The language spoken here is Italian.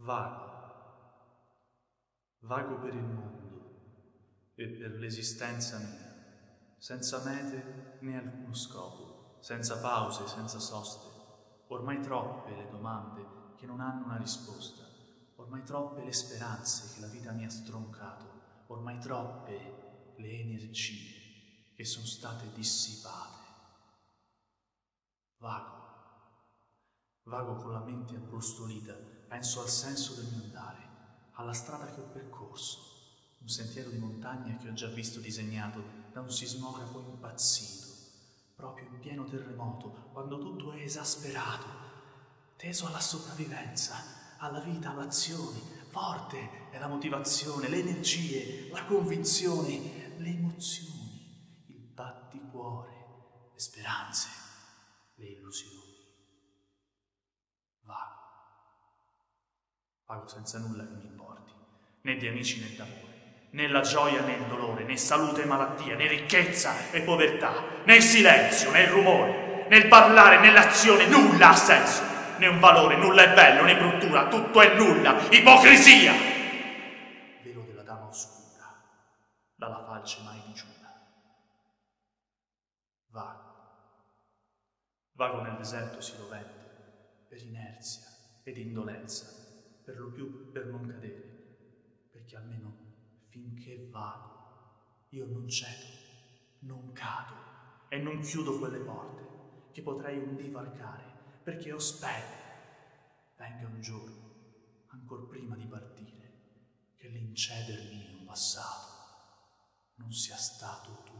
Vago, vago per il mondo e per l'esistenza mia, senza mete né alcuno scopo, senza pause, senza soste, ormai troppe le domande che non hanno una risposta, ormai troppe le speranze che la vita mi ha stroncato, ormai troppe le energie che sono state dissipate. Vago, vago con la mente abbrustolita, penso al senso del mio andare, alla strada che ho percorso, un sentiero di montagna che ho già visto disegnato da un sismografo impazzito, proprio in pieno terremoto, quando tutto è esasperato, teso alla sopravvivenza, alla vita, all'azione. Forte è la motivazione, le energie, la convinzione, le emozioni, il batticuore, le speranze, le illusioni. Vago, vago senza nulla che mi importi, né di amici né d'amore, né la gioia né il dolore, né salute e malattia, né ricchezza e povertà, né il silenzio né il rumore, né il parlare né l'azione, nulla ha senso, né un valore, nulla è bello né bruttura, tutto è nulla, ipocrisia. Velo della dama oscura, dalla falce mai digiuna. Vago, vago nel deserto si rovente, per inerzia ed indolenza, per lo più per non cadere, perché almeno finché vago io non cedo, non cado e non chiudo quelle porte che potrei un dì varcare, perché io spero venga un giorno, ancor prima di partire, che l'incedermi in un passato non sia stato tu.